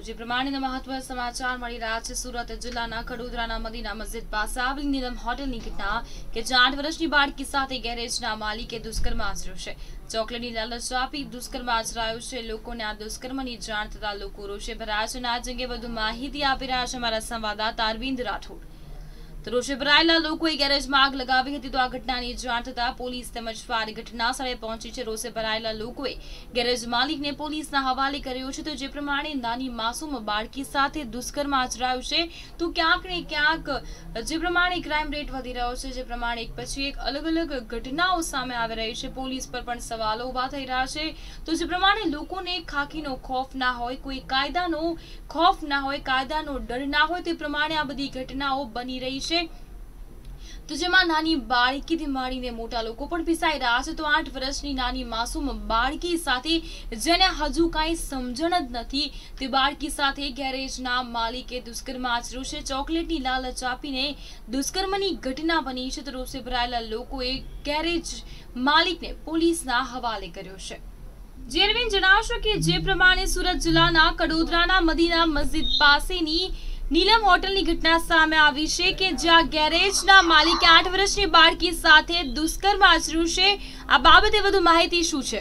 જે પ્રમાણેના મહત્વના સમાચાર મળી રહ્યા છે। સુરત જિલ્લાના કડોદરાના મદીના મસ્જિદ પાસે આવેલી નીલમ હોટલની ઘટના કે જ્યાં 8 વર્ષની બાળકી સાથે ગેરેજના માલિકે દુષ્કર્મ આચર્યું છે। ચોકલેટની લાલચ આપી દુષ્કર્મ આચરાયું છે। લોકોને આ દુષ્કર્મની જાણ થતા લોકો રોષે ભરાયા છે। આ અંગે વધુ માહિતી આપી રહ્યા છે અમારા સંવાદદાતા અરવિંદ રાઠોડ। રોષે ભરાયેલા લોકોએ ગેરેજમાં આગ લગાવી હતી તો આ ઘટનાની જાણ થતા પોલીસ તેમજ ફાયર ઘટના સ્થળે પહોંચી છે। રોષે ભરાયેલા લોકોએ ગેરેજ માલિકને પોલીસના હવાલે કર્યો છે। તો જે પ્રમાણે નાની માસૂમ બાળકી સાથે દુષ્કર્મ આચરાયું છે તો ક્યાંક ને ક્યાંક જે પ્રમાણે ક્રાઇમ રેટ વધી રહ્યો છે, જે પ્રમાણે એક પછી એક અલગ અલગ ઘટનાઓ સામે આવી રહી છે, પોલીસ પર પણ સવાલો ઉભા થઈ રહ્યા છે। તો જે પ્રમાણે લોકોને ખાખીનો ખોફ ના હોય, કોઈ કાયદાનો ખોફ ના હોય, કાયદાનો ડર ના હોય, તે પ્રમાણે આ બધી ઘટનાઓ બની રહી છે। તો જેમાં નાની બાળકીથી માંડીને મોટા લોકો પણ પીસાઈ રહ્યા છે। તો 8 વર્ષની નાની માસૂમ બાળકી સાથે જેને હજુ કાંઈ સમજણ જ નથી તે બાળકી સાથે ગેરેજના માલિકે દુષ્કર્મ આચર્યું છે। ચોકલેટની લાલચ આપીને દુષ્કર્મની ઘટના બની છે। તો રોષે ભરાયેલા લોકોએ ગેરેજ માલિકને પોલીસના હવાલે કર્યો છે। જેરવીન જણાવશો કે જે પ્રમાણે સુરત જિલ્લાના કડોદરાના મદીના મસ્જિદ પાસેની નીલમ હોટલની ઘટના સામે આવી છે કે જ્યાં ગેરેજના માલિકે 8 વર્ષની બાળકી સાથે દુષ્કર્મ આચર્યું છે। આ બાબતે વધુ માહિતી શું છે?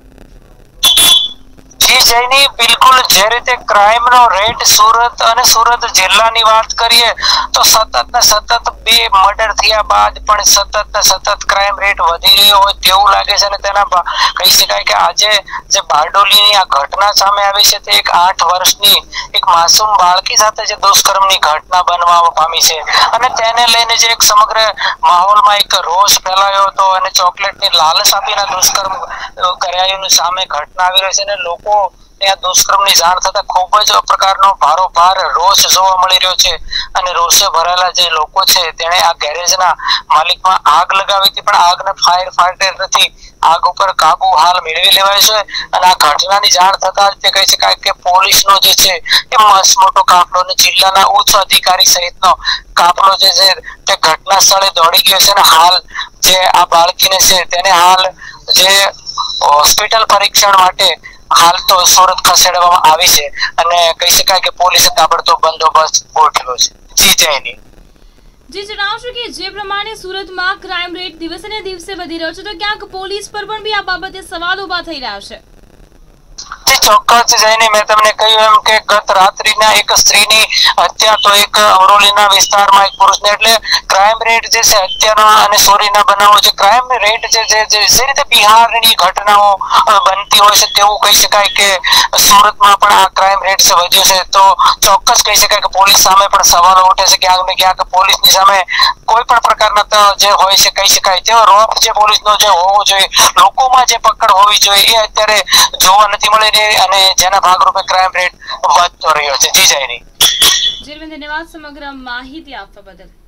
જી જયની બિલકુલ જે રીતે ક્રાઇમ નો રેટ સુરત અને સુરત જિલ્લાની વાત કરીએ તો સતત ને સતત 2 મર્ડર થયા બાદ પણ સતત ને સતત ક્રાઇમ રેટ વધી રહ્યો હોય તેવું લાગે છે। અને તેના કહી શકાય કે આજે જે બારડોલીની આ ઘટના સામે આવી છે તે એક 8 વર્ષની એક માસૂમ બાળકી સાથે જે દુષ્કર્મની ઘટના બનવા પામી છે અને તેને લઈને જે એક સમગ્ર માહોલમાં એક રોષ ફેલાયો હતો અને ચોકલેટની લાલચ આપીને દુષ્કર્મ કરાયાની સામે ઘટના આવી રહી છે અને લોકો આ દુષ્કર્મની જાણ થતા ખૂબ જ પ્રકારનો ભારોભાર રોષ જોવા મળી રહ્યો છે। અને રોષે ભરાયેલા જે લોકો છે તેણે આ ગેરેજના માલિકમાં આગ લગાવી હતી પણ આગને ફાયર ફાઈટરથી આગ ઉપર કાબુ હાલ મેળવી લેવાય છે। અને આ ઘટનાની જાણ થતા જ તે કહી શકાય કે પોલીસનો જે છે એ મસ્ત મોટો કાફલો અને જિલ્લાના ઉચ્ચ અધિકારી સહિતનો કાફલો જે છે તે ઘટના સ્થળે દોડી ગયો છે। અને હાલ જે આ બાળકીને છે તેને હાલ જે હોસ્પિટલ પરીક્ષણ માટે હાલ તો સુરત ખસેડવામાં આવી છે અને કહી શકાય કે પોલીસે તાબડતોબ બંદોબસ્ત ગોઠવ્યો છે। જી જયની જે જણાવશો કે જે પ્રમાણે સુરતમાં ક્રાઇમ રેટ દિવસે ને દિવસે વધી રહ્યો છે તો ક્યાંક પોલીસ પર પણ બી આ બાબતે સવાલ ઉભા થઈ રહ્યા છે। ચોક્કસ જઈને મેં તમને કહ્યું એમ કે ગત રાત્રિના એક સ્ત્રીની હત્યા તો એક અમરોલીના વિસ્તારમાં એક પુરુષને એટલે ક્રાઇમ રેટ જે છે હત્યાના અને ચોરીના બનાવો જે ક્રાઇમ રેટ જે રીતે બિહારની ઘટનાઓ બનતી હોય છે તેવું કહી શકાય કે સુરતમાં પણ આ ક્રાઇમ રેટ છે વધ્યો છે। તો ચોક્કસ કહી શકાય કે પોલીસ સામે પણ સવાલો ઉઠે છે ક્યાંક ને ક્યાંક પોલીસની સામે કોઈ પણ પ્રકારના જે હોય છે કહી શકાય તેવો રોપ જે પોલીસનો જે હોવો જોઈએ, લોકોમાં જે પકડ હોવી જોઈએ એ અત્યારે જોવા નથી મળી રહી અને જેના ભાગરૂપે ક્રાઇમ રેટ વધતો રહ્યો છે। જી જયની ધન્યવાદ સમગ્ર માહિતી આપવા બદલ।